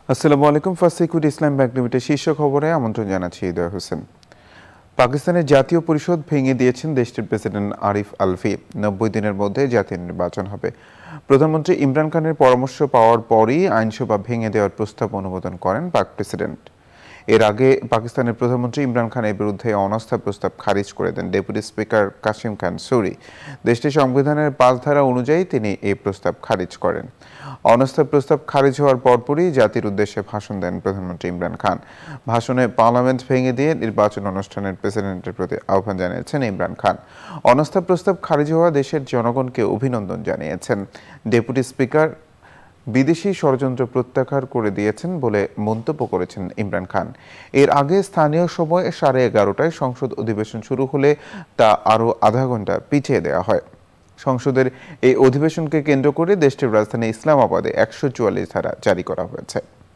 আসসালামু আলাইকুম। First security Islam bank limited শীর্ষ খবরে আমন্ত্রণ জানাচ্ছি হৃদয় হোসেন। পাকিস্তানের জাতীয় পরিষদ ভেঙে দিয়েছেন দেশটির প্রেসিডেন্ট আরিফ আলভি। 90 দিনের মধ্যে জাতীয় নির্বাচন হবে। প্রধানমন্ত্রী ইমরান খানের পরামর্শ পাওয়ার পরই আইনসভা ভেঙে দেওয়ার প্রস্তাব অনুমোদন করেন পাক প্রেসিডেন্ট। এর আগে পাকিস্তানের প্রধানমন্ত্রী ইমরান খানের বিরুদ্ধে অনাস্থা প্রস্তাব খারিজ করে দেন ডেপুটি স্পিকার কাসিম খান সুরি। দেশটির সংবিধানের 5 ধারা অনুযায়ী তিনি এই প্রস্তাব খারিজ করেন। অনাস্থা প্রস্তাব খারিজ হওয়ার পরপরই জাতির উদ্দেশ্যে ভাষণ দেন প্রধানমন্ত্রী ইমরান খান। ভাষণে পার্লামেন্ট ভেঙে দিয়ে নির্বাচন অনুষ্ঠানের প্রেসিডেন্টের প্রতি আহ্বান জানিয়েছেন ইমরান খান। অনাস্থা প্রস্তাব খারিজ হওয়া দেশের জনগণকে অভিনন্দন জানিয়েছেন। ডেপুটি স্পিকার বিদেশি ষড়যন্ত্র প্রত্যাহার করে দিয়েছেন বলে মন্তব্য করেছেন ইমরান খান। এর আগে স্থানীয় সময় 11:30টায় সংসদ অধিবেশন শুরু হলে তা আরও আধা ঘন্টা পিছিয়ে দেওয়া হয়। সংসদের এই অধিবেশনকে কেন্দ্র করে দেশটির রাজধানী ইসলামাবাদে 144 ধারা জারি করা হয়েছে।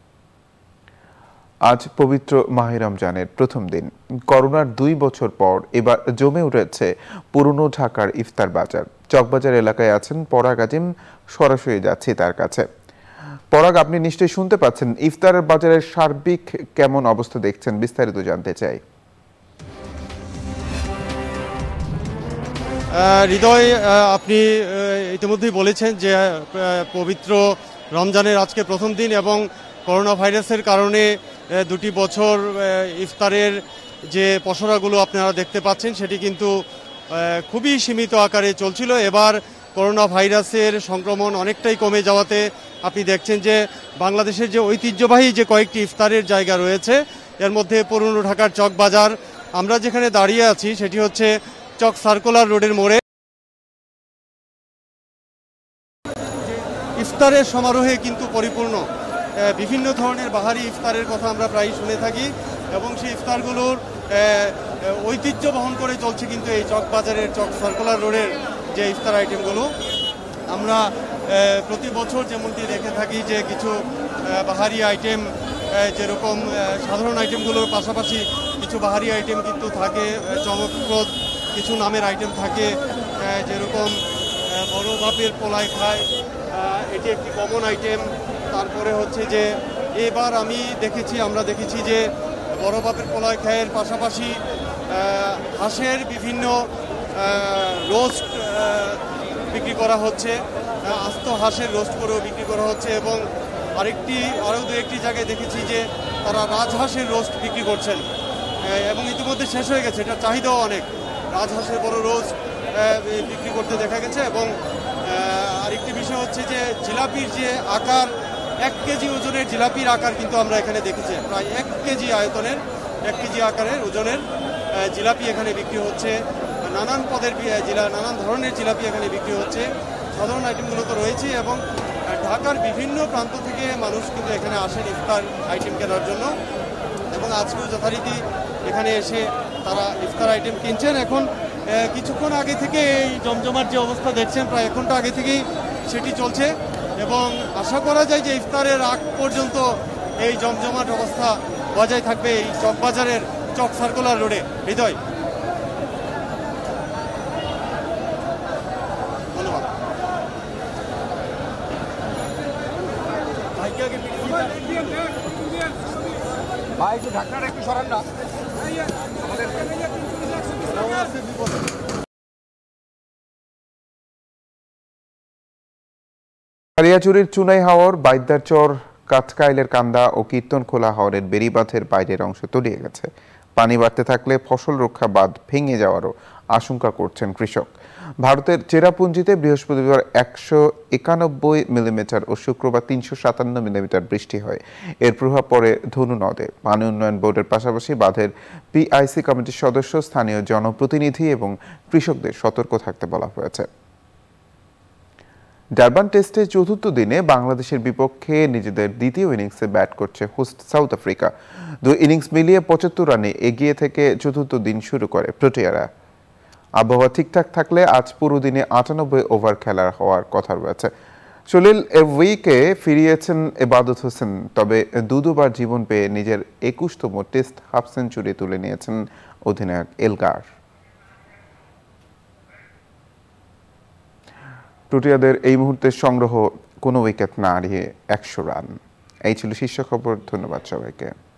আজ পবিত্র মাহে রমজানের প্রথম দিন। করোনার 2 বছর পর এবার জমে উঠেছে পুরনো ঢাকার ইফতার বাজার। চকবাজার এলাকায় আছেন পরাগ আজিম, সরাসরি যাচ্ছি তার কাছে। পরাগ, আপনি নিশ্চয়ই শুনতে পাচ্ছেন, ইফতারের বাজারের সার্বিক কেমন অবস্থা দেখছেন, বিস্তারিত জানতে চাই। হৃদয়, আপনি ইতিমধ্যেই বলেছেন যে পবিত্র রমজানের আজকে প্রথম দিন এবং করোনা ভাইরাসের কারণে 2 বছর ইফতারের যে পসরাগুলো আপনারা দেখতে পাচ্ছেন সেটি কিন্তু খুবই সীমিত আকারে চলছিল। এবার করোনা ভাইরাসের সংক্রমণ অনেকটাই কমে যাওয়াতে আপনি দেখছেন যে বাংলাদেশের যে ঐতিহ্যবাহী যে কয়েকটি ইফতারের জায়গা রয়েছে এর মধ্যে পুরনো ঢাকার চক বাজার, আমরা যেখানে দাঁড়িয়ে আছি সেটি হচ্ছে চক সার্কুলার রোডের মোড়ে। ইফতারের সমারোহে কিন্তু পরিপূর্ণ। বিভিন্ন ধরনের বাহারি ইফতারের কথা আমরা প্রায় শুনে থাকি এবং সেই ইফতারগুলোর ঐতিহ্য বহন করে চলছে কিন্তু এই চক বাজারের চক সার্কুলার রোডের যে ইফতার আইটেমগুলো। আমরা প্রতি বছর যেমনটি দেখে থাকি যে কিছু বাহারি আইটেম, যেরকম সাধারণ আইটেমগুলোর পাশাপাশি কিছু বাহারি আইটেম কিন্তু থাকে, চমকপ্রদ কিছু নামের আইটেম থাকে, যেরকম বড় বাপের পোলায় খায়, এটি একটি কমন আইটেম। তারপরে হচ্ছে যে এবার আমরা দেখেছি যে বড় বাপের পোলায় খায়ের পাশাপাশি হাঁসের বিভিন্ন রোস্ট বিক্রি করা হচ্ছে, আস্ত হাঁসের রোস্ট করেও বিক্রি করা হচ্ছে এবং আরও 2-1টি জায়গায় দেখেছি যে তারা রাজহাঁসের রোস্ট বিক্রি করছেন এবং ইতিমধ্যে শেষ হয়ে গেছে, এটা চাহিদাও অনেক। রাজহাঁসের বড় রোস্ট বিক্রি করতে দেখা গেছে এবং আরেকটি বিষয় হচ্ছে যে জিলাপির যে আকার, 1 কেজি ওজনের জিলাপির আকার কিন্তু আমরা এখানে দেখেছি। প্রায় 1 কেজি আয়তনের, 1 কেজি আকারের ওজনের জিলাপি এখানে বিক্রি হচ্ছে। নানান ধরনের জিলাপি এখানে বিক্রি হচ্ছে। সাধারণ আইটেমগুলো তো রয়েছে এবং ঢাকার বিভিন্ন প্রান্ত থেকে মানুষ কিন্তু এখানে আসেন ইফতার আইটেম কেনার জন্য এবং আজকেও যথারীতি এখানে এসে তারা ইফতার আইটেম কিনছেন। এখন কিছুক্ষণ আগে থেকে এই জমজমার যে অবস্থা দেখছেন, প্রায় 1 ঘন্টা আগে থেকেই সেটি চলছে এবং আশা করা যায় যে ইফতারের আগ পর্যন্ত এই জমজমাট অবস্থা বজায় থাকবে এই চকবাজারের চক সার্কুলার রোডে। হৃদয়, ধন্যবাদ। ভাই একটু ঢাকনাটা একটু সরান না। কালিয়াচুরির চুনাই হাওর, বাইদ্যারচর, কাঠকাইলের কান্দা ও কীর্তনখোলা হাওরের বেড়িবাঁধের বাইরের অংশ তলিয়ে গেছে। পানি বাড়তে থাকলে ফসল রক্ষা বাঁধ ভেঙে যাওয়ারও আশঙ্কা করছেন কৃষক। ভারতের চেরাপুঞ্জিতে বৃহস্পতিবার 191 মিলিমিটার ও শুক্রবার 357 মিলিমিটার বৃষ্টি হয়। এর প্রভাব পড়ে ধনু নদে। পানি উন্নয়ন বোর্ডের পাশাপাশি বাঁধের পিআইসি কমিটির সদস্য, স্থানীয় জনপ্রতিনিধি এবং কৃষকদের সতর্ক থাকতে বলা হয়েছে। ডারবান টেস্টে 4র্থ দিনে বাংলাদেশের বিপক্ষে নিজেদের দ্বিতীয় ইনিংসে ব্যাট করছে হোস্ট সাউথ আফ্রিকা। 2 ইনিংস মিলিয়ে 75 রানে এগিয়ে থেকে 4র্থ দিন শুরু করে প্রোটিয়ারা। আবহাওয়া ঠিকঠাক থাকলে আজ পুরো দিনে 98 ওভার খেলার হওয়ার কথা রয়েছে। সলিল উইকে ফিরিয়েছেন এবাদত হোসেন, তবে দুবার জীবন পেয়ে নিজের 21তম টেস্ট হাফ সেঞ্চুরি তুলে নিয়েছেন অধিনায়ক এলগার। প্রোটিয়াদের এই মুহূর্তে সংগ্রহ কোনো উইকেট না হারিয়ে 100 রান। এই ছিল শীর্ষ খবর। ধন্যবাদ সবাইকে।